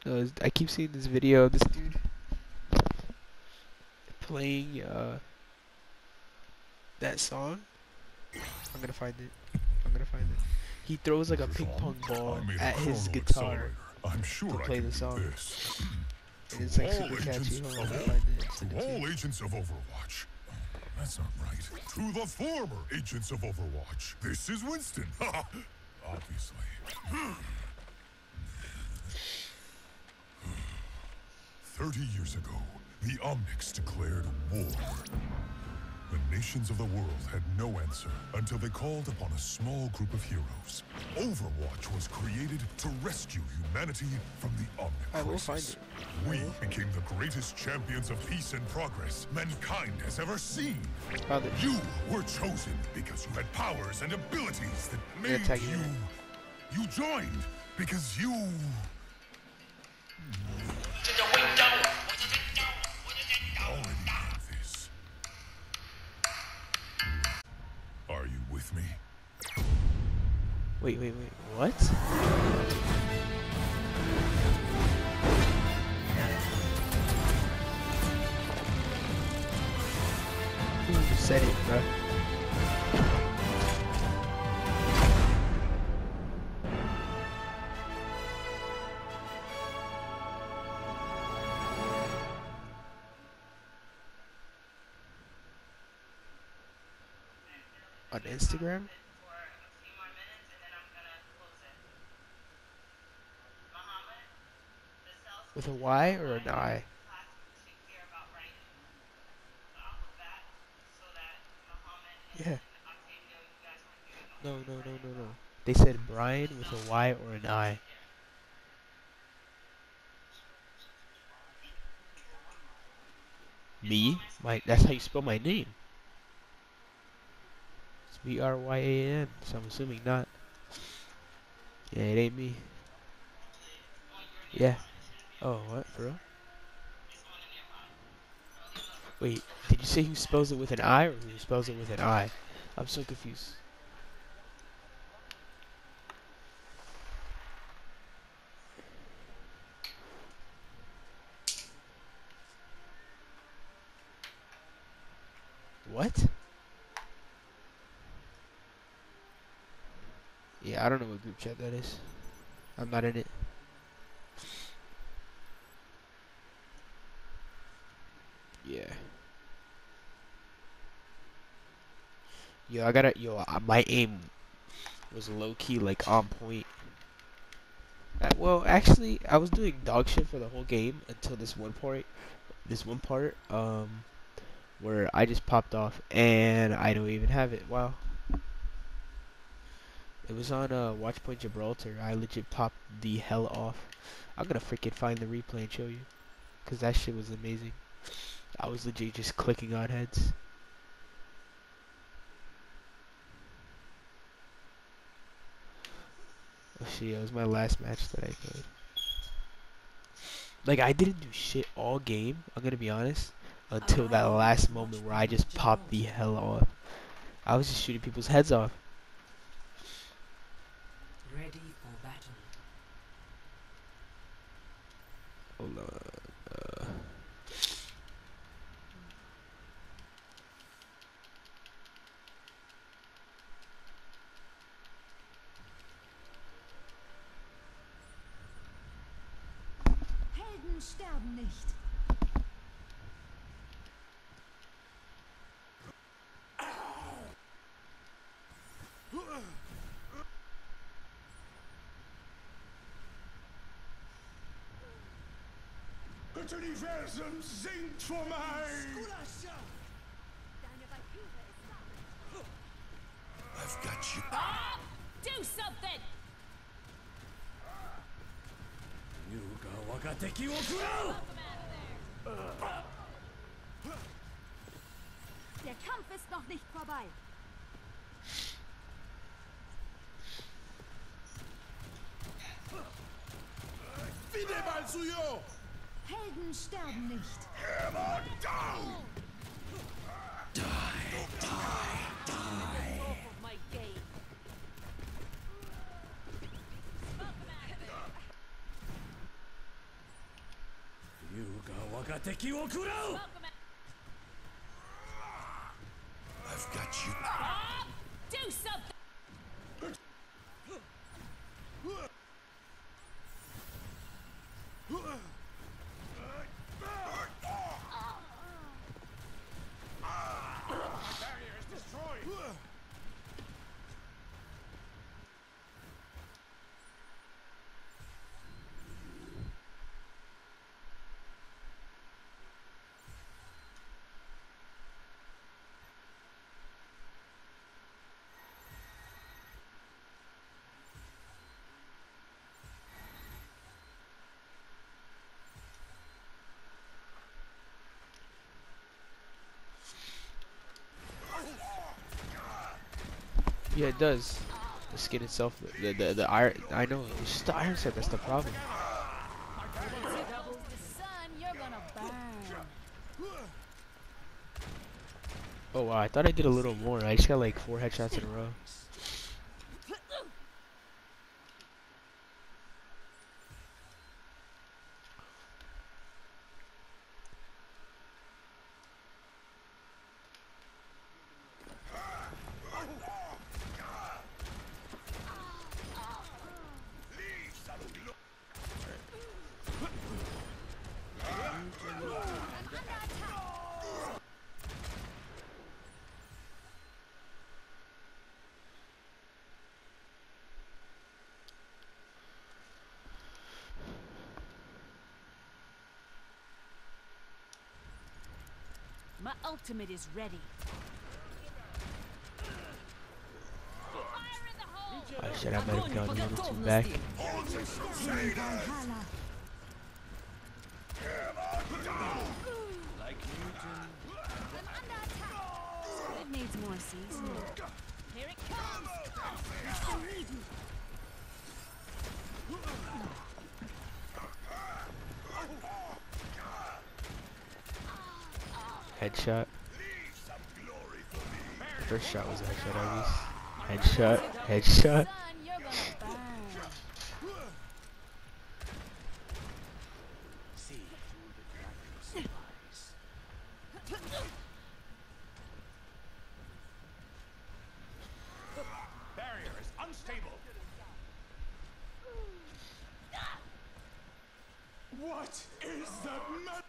I keep seeing this video of this dude playing that song. I'm gonna find it. I'm gonna find it. He throws like a ping Sean, pong ball I made a at his chrono guitar accelerator. I'm to sure I play can the do song, this. and it's like To all super agents catchy. Hold on, of I'll all, find it. Send to it to you. all agents of Overwatch. That's not right. To the former agents of Overwatch. This is Winston. Obviously. 30 years ago, the Omnics declared war. The nations of the world had no answer until they called upon a small group of heroes. Overwatch was created to rescue humanity from the Omnic I will find crisis. it. We became the greatest champions of peace and progress mankind has ever seen. Found it. You were chosen because you had powers and abilities that gonna made tag you you... in You joined because you... already had this. Are you with me? Wait. What? Who said it, bro? On Instagram? With a Y or an I? Yeah. No. They said Brian with a Y or an I. Me? That's how you spell my name. It's Bryan, so I'm assuming not. Yeah, it ain't me. Yeah. Oh, what, for real? Wait, did you say who spells it with an I or who spells it with an I? I'm so confused. What? Yeah, I don't know what group chat that is. I'm not in it. Yeah. My aim was low key, like, on point. Well, actually, I was doing dog shit for the whole game until this one part, where I just popped off and I don't even have it. Wow. It was on Watchpoint Gibraltar. I legit popped the hell off. I'm gonna freaking find the replay and show you, cause that shit was amazing. I was legit just clicking on heads. Oh shit, it was my last match that I played. Like, I didn't do shit all game, I'm gonna be honest, until that last moment where I just popped the hell off. I was just shooting people's heads off. Ready for battle. Hold on. Helden sterben nicht. Das Universum singt vor mig! I've got you. Ah! Do something! Der Kampf ist noch nicht vorbei. Helden sterben nicht. Hammer down! My game. Welcome. I've got you. Do something. Barrier is destroyed. Yeah, it does. The skin itself, the iron. I know. It's just the iron set that's the problem. Doubles the sun, you're gonna burn. Oh wow, I thought I did a little more. I just got like 4 headshots in a row. My ultimate is ready. Fire in the hole! I said I might have gone a little too back. It needs more seasoning. Here it comes! I need you. Headshot. First shot was a headshot at least. Headshot. Headshot. Son, you're gonna burn. Barrier is unstable. What is that mad?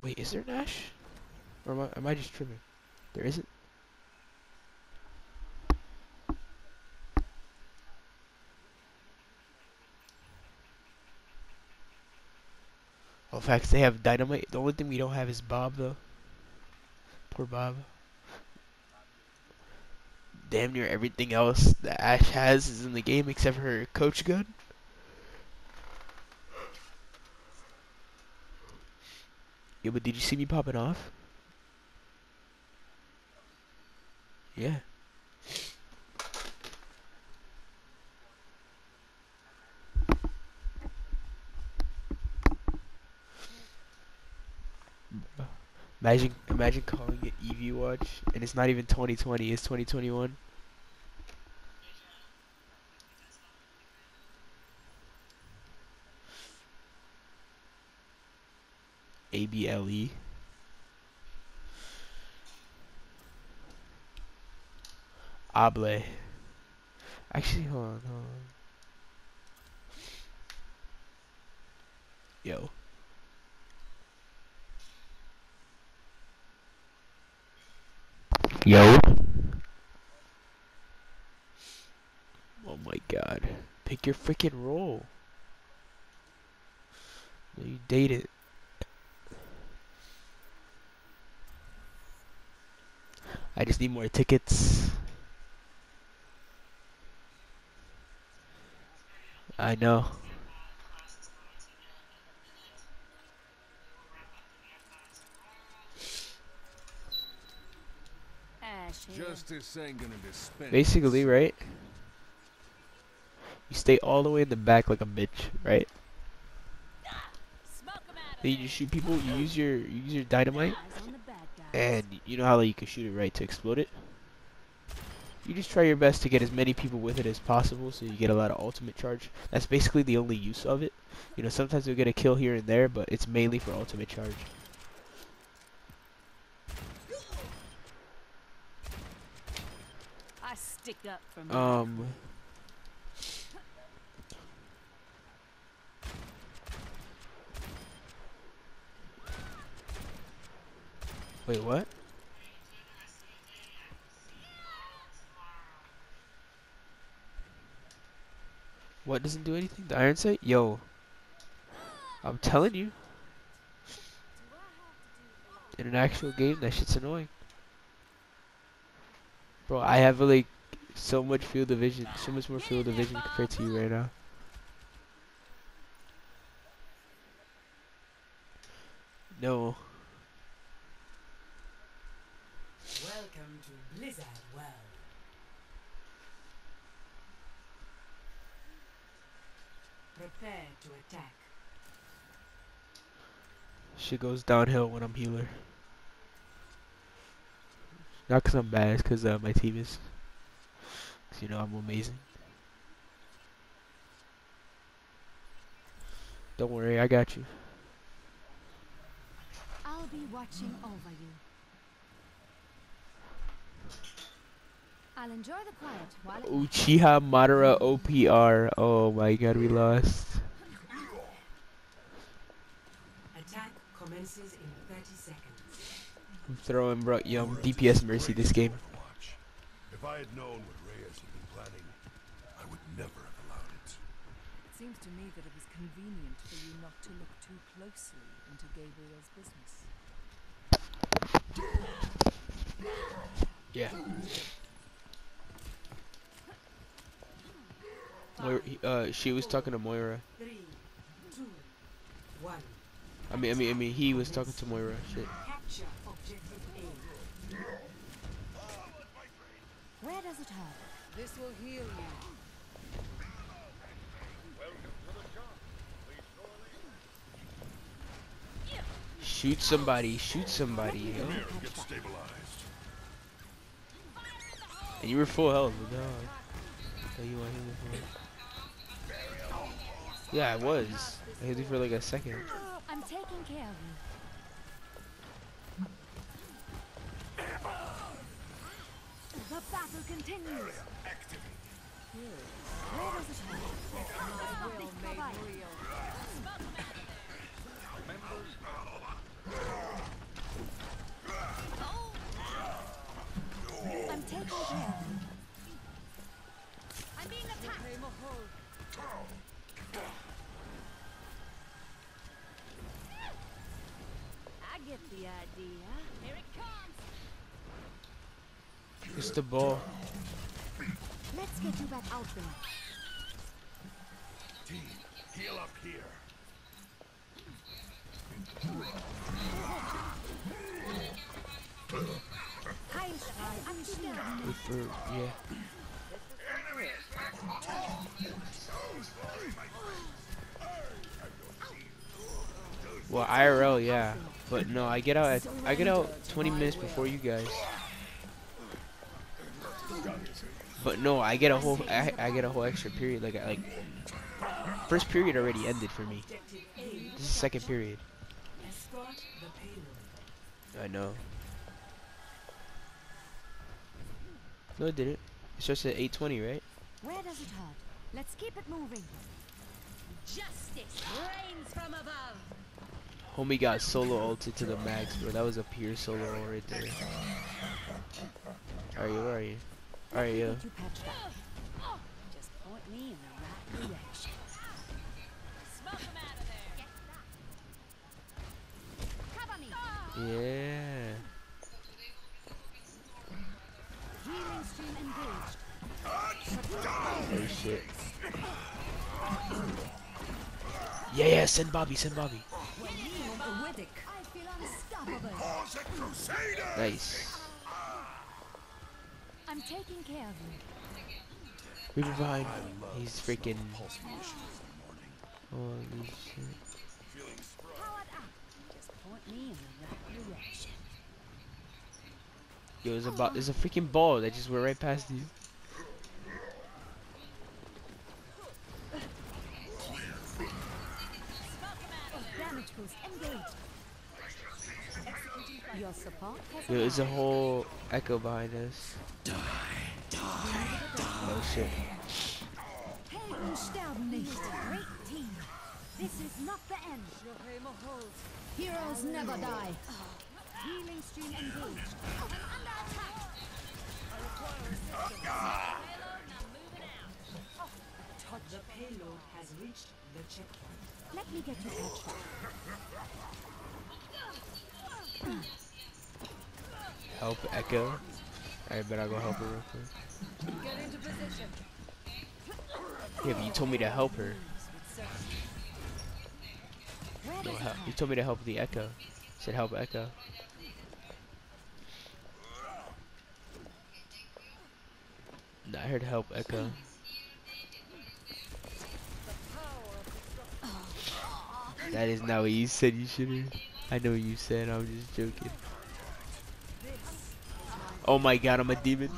Wait, is there an Ash? Or am I just tripping? There isn't? Oh, facts, they have dynamite. The only thing we don't have is Bob, though. Poor Bob. Damn near everything else that Ash has is in the game except for her coach gun. Yeah, but did you see me popping off? Yeah. Imagine calling it EV Watch and it's not even 2020, it's 2021. ABLE. Able. Actually, hold on. Yo. Yo. Oh my god. Pick your freaking role. No, you date it. I just need more tickets. I know. Ash here. Justice ain't gonna dispense. Basically, right? You stay all the way in the back like a bitch, right? Smoke 'em out of Then you there. just shoot people. You use your dynamite, Eyes on the bad guys. and you know how like you can shoot it right to explode it. You just try your best to get as many people with it as possible, so you get a lot of ultimate charge. That's basically the only use of it. You know, sometimes you'll get a kill here and there, but it's mainly for ultimate charge. I stick up for me. Wait, what? What doesn't do anything? The iron sight? Yo, I'm telling you, in an actual game, that shit's annoying. Bro, I have like so much field of vision, so much more field of vision compared to you right now. No. Welcome to Blizzard World. Prepare to attack. Shit goes downhill when I'm healer. Not because I'm bad, it's because my team is. 'Cause, you know, I'm amazing. Don't worry, I got you. I'll be watching over you. I'll enjoy the quiet while it Uchiha Madara OPR. Oh my god, we lost. Attack commences in 30 seconds. I'm throwing young DPS Mercy this game. Watch. If I had known what Reyes had been planning, I would never have allowed it. It seems to me that it was convenient for you not to look too closely into Gabriel's business. Yeah. She was talking to Moira. 3, 2, 1. I mean, he was talking to Moira. Shit. Capture objective A. Where does it hurt? This will heal you. Shoot somebody, shoot somebody, yo. Here, get stabilized. And you were full health, but no. Oh, you want him for? Yeah, I was. I hit you for like a second. I'm taking care of you. The battle continues. Where does it hurt? My will made real. taking care of you. I'm being attacked. I get the idea. Here it comes. It's the ball. Let's get you back out there. Team, heal up here. Heilstrahl angeschlagen. Good for yeah. Well, IRL, yeah, but no, I get out. I get out 20 minutes before you guys. But no, I get a whole. I get a whole extra period. Like first period already ended for me. Objective A. This is second period. Escort the payload. I know. No, it didn't. It starts at 8:20, right? Where does it hurt? Let's keep it moving. Justice reigns from above. Homie got solo ulted to the max, bro. That was a pure solo ult right there. Where are you? Where are you? Where are you? Get you patched up. Just point me in the right direction. Smoke him out of there. Cover me. Yeah. Healing stream engaged. Oh shit. Yeah, yeah. Send Bobby. Send Bobby. I feel unstoppable. Nice. I'm taking care of you. We were behind. He's freaking. Holy shit. Powered up. Just point me in the right direction. Yo, there's a freaking ball that just went right past you. Damage boost engaged. Your support has Yo, there's a arrived. whole echo behind us. Oh shit. Helden sterben nicht. Great team. This is not the end. Heroes never die. Healing stream engaged. I'm under attack. Payload, now moving out. The payload has reached the checkpoint. Let me get you patched up. Help Echo. Alright, but I'll go help her real quick. Get into position. Yeah, but you told me to help her. Where No, does it you hurt? told me to help the Echo. Said help Echo. No, I heard help Echo. That is not what you said you should have. I know what you said, I'm just joking. Oh my god, I'm a demon.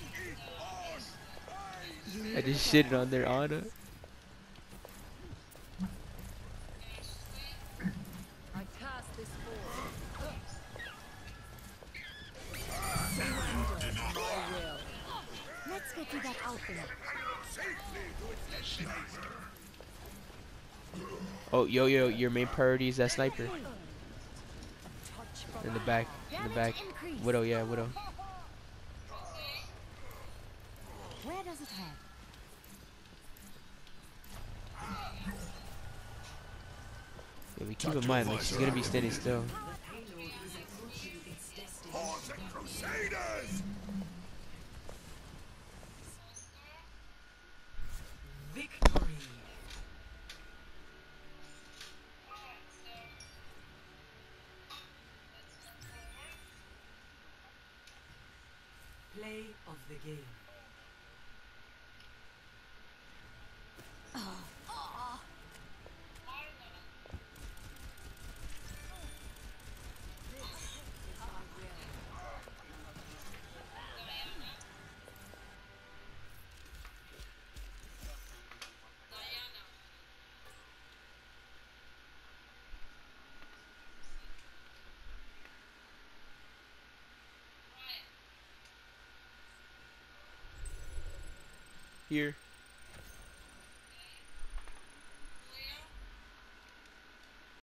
I just shitted on their honor. I cast this forward. Let's get you back out there. Oh, yo, your main priority is that sniper. In the back, in the back. Widow, yeah, Widow. Where does it hurt? Yeah, we keep in mind, like, she's gonna be standing still. The payload is approaching its destination. Horse and Crusaders! Victory! Play of the game. Here.